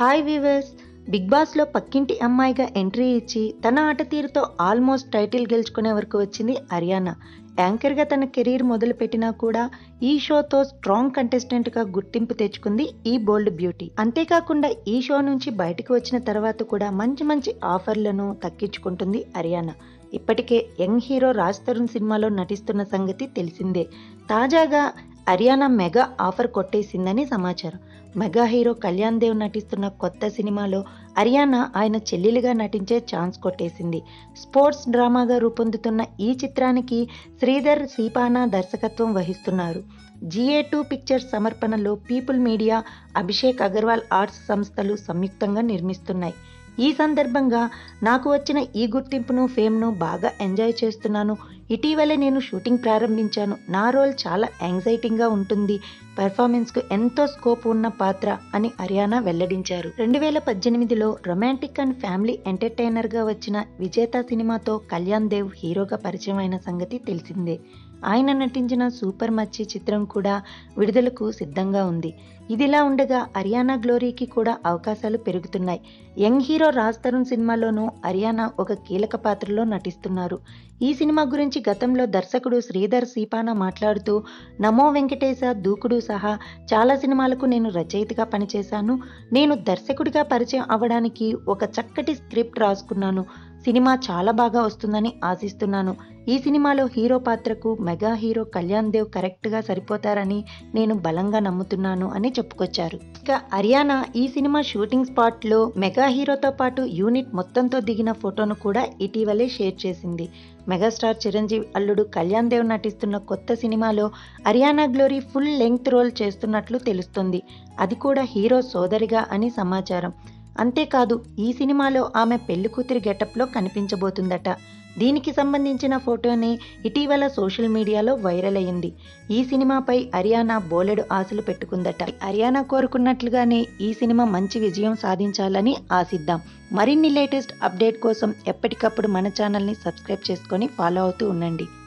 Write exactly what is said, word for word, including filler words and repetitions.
Hi weavers, big బాస్లో పక్కింటి అమ్మాయిగా ఎంట్రీ ఇచ్చి తన ఆట తీరుతో ఆల్మోస్ట్ టైటిల్ గెలుచుకునే వరకు వచ్చింది అరియానా. యాంకర్గా తన కెరీర్ మొదలుపెట్టినా కూడా ఈ షోతో స్ట్రాంగ్ కంటెస్టెంట్గా గుర్తింపు తెచ్చుకుంది ఈ బోల్డ్ బ్యూటీ. అంతేకాకుండా ఈ షో నుంచి బయటకు వచ్చిన తర్వాత కూడా మంచి మంచి ఆఫర్లను దక్కించుకుంటుంది అరియానా. ఇప్పటికే యంగ్ హీరో రాజ్ తరుణ్ సినిమాలో నటిస్తున్న సంగతి తెలిసిందే. తాజాగా అరియానా మెగా ఆఫర్ కొట్టేసిందని సమాచారం. మెగా హీరో కళ్యాణ్ దేవ్ నటిస్తున్న కొత్త సినిమాలో అరియానా ఆయన చెల్లెలిగా నటించే ఛాన్స్ కొట్టేసింది. స్పోర్ట్స్ డ్రామాగా రూపొందుతున్న ఈ చిత్రానికి శ్రీధర్ సీపానా దర్శకత్వం వహిస్తున్నారు. జిఏ టూ పిక్చర్స్ సమర్పణలో people media, Abhishek Agarwal arts సంస్థలు సంయుక్తంగా నిర్మిస్తున్నాయి. ఈ సందర్భంగా నాకు వచ్చిన ఈ గుర్తింపును, ఫేమ్ను బాగా ఎంజాయ్ చేస్తున్నాను. ఇటీవలే నేను షూటింగ్ ప్రారంభించాను. నా రోల్ చాలా యాంగ్జైటీగా ఉంటుంది. పెర్ఫార్మెన్స్కు ఎంతో స్కోప్ ఉన్న పాత్ర అని అరియానా వెల్లడించారు. రెండు వేల పద్దెనిమిదిలో రొమాంటిక్ అండ్ ఫ్యామిలీ ఎంటర్టైనర్గా వచ్చిన విజేత సినిమాతో కళ్యాణ్ దేవ్ హీరోగా పరిచయం అయిన సంగతి తెలిసిందే. ఆయన నటించిన సూపర్ మచ్చి చిత్రం కూడా విడుదలకు సిద్ధంగా ఉంది. ఇదిలా ఉండగా అరియానా గ్లోరీకి కూడా అవకాశాలు పెరుగుతున్నాయి. యంగ్ హీరో రాజ్ తరుణ్ సినిమాలోనూ అరియానా ఒక కీలక పాత్రలో నటిస్తున్నారు. ఈ సినిమా గురించి గతంలో దర్శకుడు శ్రీధర్ సీపానా మాట్లాడుతూ, నమో వెంకటేశ, దూకుడు సహా చాలా సినిమాలకు నేను రచయితగా పనిచేశాను. నేను దర్శకుడిగా పరిచయం అవ్వడానికి ఒక చక్కటి స్క్రిప్ట్ రాసుకున్నాను. సినిమా చాలా బాగా వస్తుందని ఆశిస్తున్నాను. ఈ సినిమాలో హీరో పాత్రకు మెగా హీరో కళ్యాణ్ దేవ్ కరెక్ట్గా సరిపోతారని నేను బలంగా నమ్ముతున్నాను అని చెప్పుకొచ్చారు. ఇక అరియానా ఈ సినిమా షూటింగ్ స్పాట్లో మెగా హీరోతో పాటు యూనిట్ మొత్తంతో దిగిన ఫోటోను కూడా ఇటీవలే షేర్ చేసింది. మెగాస్టార్ చిరంజీవి అల్లుడు కళ్యాణ్ దేవ్ నటిస్తున్న కొత్త సినిమాలో Ariyana Glory full length role చేస్తున్నట్లు తెలుస్తుంది. అది కూడా హీరో సోదరిగా అని సమాచారం. అంతేకాదు, ఈ సినిమాలో ఆమె పెళ్లి కూతురి గెటప్లో కనిపించబోతుందట. దీనికి సంబంధించిన ఫోటోని ఇటీవల సోషల్ మీడియాలో వైరల్ అయ్యింది. ఈ సినిమాపై అరియానా బోలెడు ఆశలు పెట్టుకుందట. అరియానా కోరుకున్నట్లుగానే ఈ సినిమా మంచి విజయం సాధించాలని ఆశిద్దాం. మరిన్ని లేటెస్ట్ అప్డేట్ కోసం ఎప్పటికప్పుడు మన ఛానల్ని సబ్స్క్రైబ్ చేసుకొని ఫాలో అవుతూ ఉండండి.